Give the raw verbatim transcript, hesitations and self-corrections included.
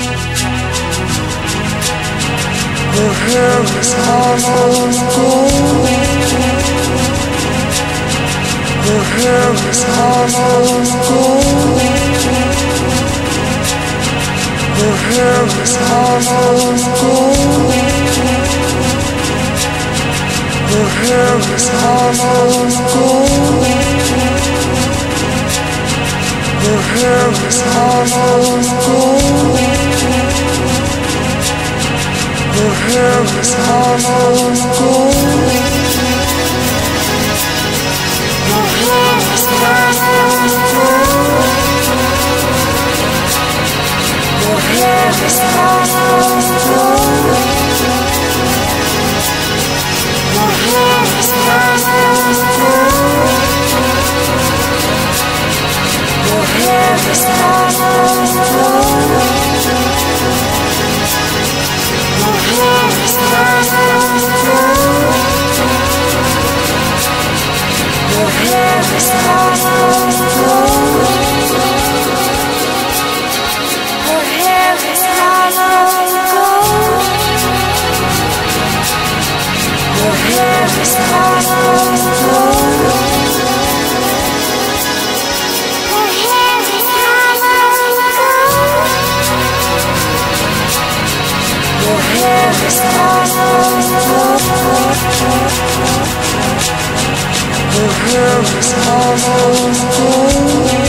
Her hair is hollow gold. Her hair is hollow gold. Her hair is hollow gold. Her hair is hollow gold. Her hair is hollow gold. Her hair is hollow gold. Her hair is hollow gold. Her hair is hollow gold. Her hair is hollow gold. Her hair is hollow gold. Her hair is hollow gold. Her hair is hollow gold. Her hair is hollow gold. Her hair is hollow gold. Her hair is hollow gold. Her hair is hollow gold. Her hair is hollow gold.